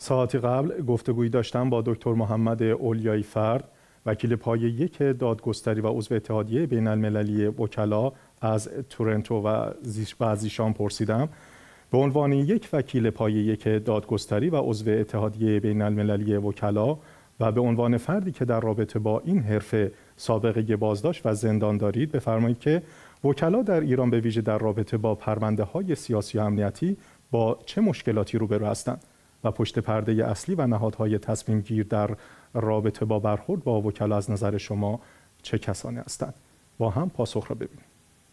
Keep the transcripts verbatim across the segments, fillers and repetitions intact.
ساعتی قبل گفتگویی داشتم با دکتر محمد اولیایی فرد، وکیل پایه یک دادگستری و عضو اتحادیه بین المللی وکلا از تورنتو و از ایشان پرسیدم به عنوان یک وکیل پایه یک دادگستری و عضو اتحادیه بین المللی وکلا و به عنوان فردی که در رابطه با این حرفه سابقه بازداشت و زندان دارید، بفرمایید که وکلا در ایران به ویژه در رابطه با پرونده های سیاسی و امنیتی با چه مشکلاتی روبرو هستند و پشت پرده اصلی و نهادهای تصمیم گیر در رابطه با برخورد با وکلا از نظر شما چه کسانی هستند؟ با هم پاسخ را ببینیم.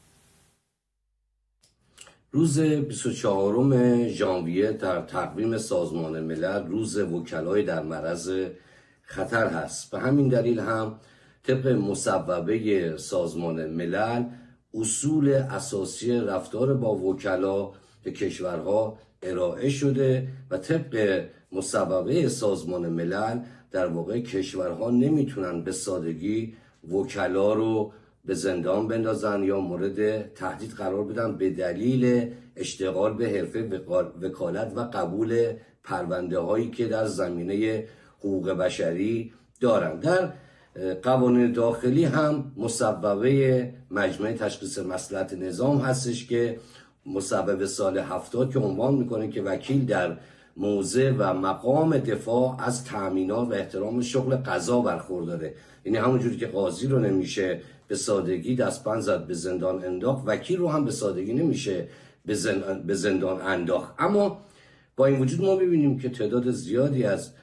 روز بیست و چهارم ژانویه در تقویم سازمان ملل روز وکلای در معرض خطر هست. به همین دلیل هم طبق مصوبه سازمان ملل اصول اساسی رفتار با وکلا به کشورها ارائه شده و طبق مصوبه سازمان ملل در واقع کشورها نمیتونن به سادگی وکلا رو به زندان بندازن یا مورد تهدید قرار بدن به دلیل اشتغال به حرفه وکالت و قبول پرونده هایی که در زمینه حقوق بشری دارند. در قوانین داخلی هم مصوبه مجمع تشخیص مصلحت نظام هستش که مصوبه سال هفتاد که عنوان میکنه که وکیل در موضع و مقام دفاع از تأمینات و احترام شغل قضا برخورداره. یعنی همونجوری که قاضی رو نمیشه به سادگی دستبند زد به زندان انداخت، وکیل رو هم به سادگی نمیشه به زندان, به زندان انداخت. اما با این وجود ما میبینیم که تعداد زیادی از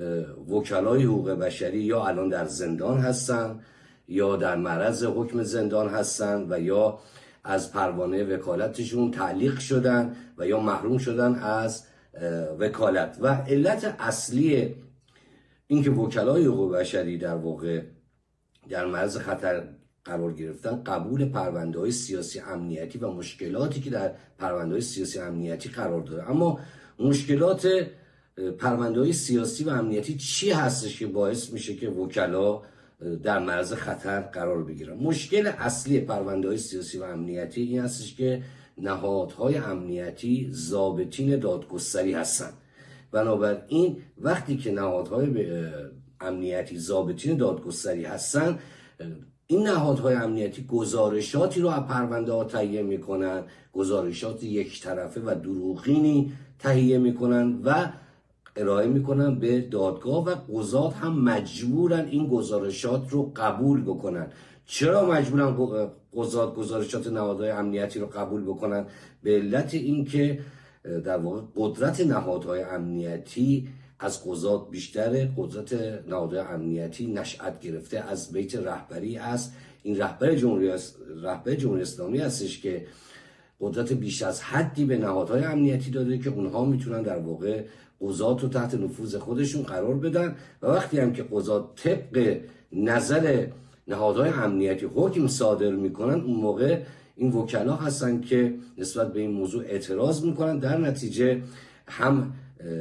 وکلای حقوق بشری یا الان در زندان هستن یا در معرض حکم زندان هستن و یا از پروانه وکالتشون تعلیق شدن و یا محروم شدن از وکالت. و علت اصلی اینکه وکلای حقوق بشری در واقع در معرض خطر قرار گرفتن قبول پرونده‌های سیاسی امنیتی و مشکلاتی که در پرونده‌های سیاسی امنیتی قرار داره. اما مشکلات پرونده‌های سیاسی و امنیتی چی هستش که باعث میشه که وکلا در معرض خطر قرار بگیرن؟ مشکل اصلی پرونده‌های سیاسی و امنیتی این هستش که نهادهای امنیتی ضابطین دادگستری هستند. بنابراین وقتی که نهادهای امنیتی ضابطین دادگستری هستند، این نهادهای امنیتی گزارشاتی رو از پرونده ها تهیه میکنن، گزارشات یک طرفه و دروغینی تهیه میکنن و ارائه میکنن به دادگاه و قضات هم مجبورن این گزارشات رو قبول بکنن. چرا مجبورن قضات گزارشات نهادهای امنیتی رو قبول بکنن؟ به علت اینکه در واقع قدرت نهادهای امنیتی از قضات بیشتره. قدرت نهادهای امنیتی نشأت گرفته از بیت رهبری است. این رهبر جمهوری رهبر جمهوری اسلامی هستش که قدرت بیش از حدی به نهادهای امنیتی داده که اونها میتونن در واقع قضات رو تحت نفوذ خودشون قرار بدن و وقتی هم که قضات طبق نظر نهادهای امنیتی حکم صادر میکنن، اون موقع این وکلا هستن که نسبت به این موضوع اعتراض میکنن. در نتیجه هم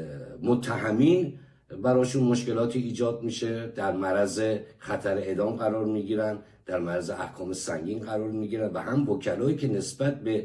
متهمین براشون مشکلاتی ایجاد میشه، در معرض خطر اعدام قرار میگیرن، در معرض احکام سنگین قرار میگیرن و هم وکلایی که نسبت به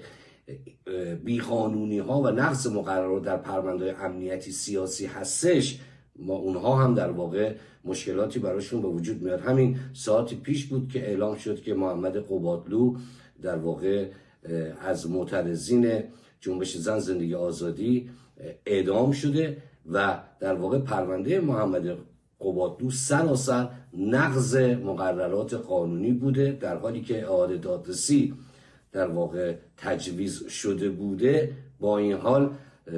بیقانونی ها و نقض مقررات در پرونده امنیتی سیاسی هستش، ما اونها هم در واقع مشکلاتی براشون به وجود میاد. همین ساعتی پیش بود که اعلام شد که محمد قبادلو در واقع از معترضین جنبش زن زندگی آزادی اعدام شده و در واقع پرونده محمد قبادلو سراسر نقض مقررات قانونی بوده، در حالی که اعاده دادرسی در واقع تجویز شده بوده. با این حال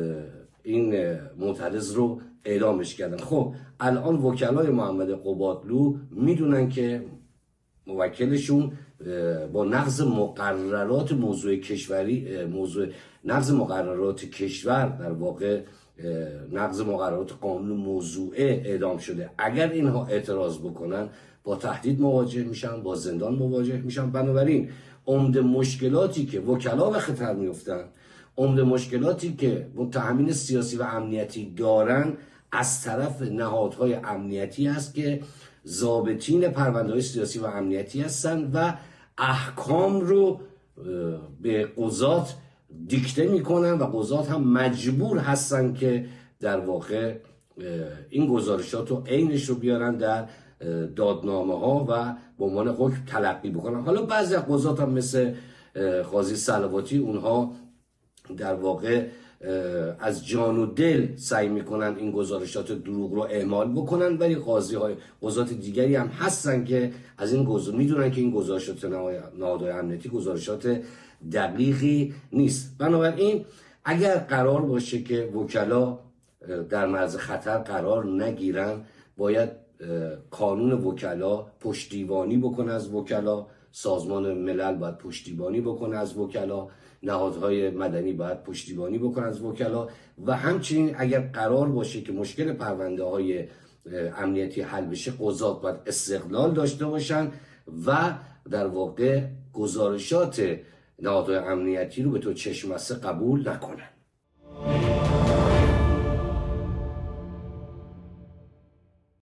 این معترض رو اعدامش کردن. خب الان وکلای محمد قبادلو میدونن که موکلشون با نقض مقررات موضوع کشوری موضوع نقض مقررات کشور در واقع نقض مقررات قانون موضوعه اعدام شده. اگر اینها اعتراض بکنن با تهدید مواجه میشن، با زندان مواجه میشن. بنابراین عمده مشکلاتی که وکلا به خطر میفتن، عمده مشکلاتی که متهمین سیاسی و امنیتی دارن از طرف نهادهای امنیتی است که ضابطین پرونده‌های سیاسی و امنیتی هستن و احکام رو به قضات دیکته میکنن و قضات هم مجبور هستن که در واقع این گزارشات رو عینش رو بیارن در دادنامه ها و به عنوان حکم تلقی بکنن. حالا بعضی از قضات هم مثل قاضی صلواتی اونها در واقع از جان و دل سعی میکنن این گزارشات دروغ رو اعمال بکنن، ولی قاضی های قضات دیگری هم هستن که از این گزارش میدونن که این گزارشات نهادهای امنیتی گزارشات دقیقی نیست. بنابراین اگر قرار باشه که وکلا در معرض خطر قرار نگیرن، باید قانون وکلا پشتیبانی بکنه از وکلا، سازمان ملل باید پشتیبانی بکنه از وکلا، نهادهای مدنی باید پشتیبانی بکنه از وکلا، و همچنین اگر قرار باشه که مشکل پرونده های امنیتی حل بشه، قضات باید استقلال داشته باشن و در واقع گزارشات نهادهای امنیتی رو به طور چشم‌بسته قبول نکنن.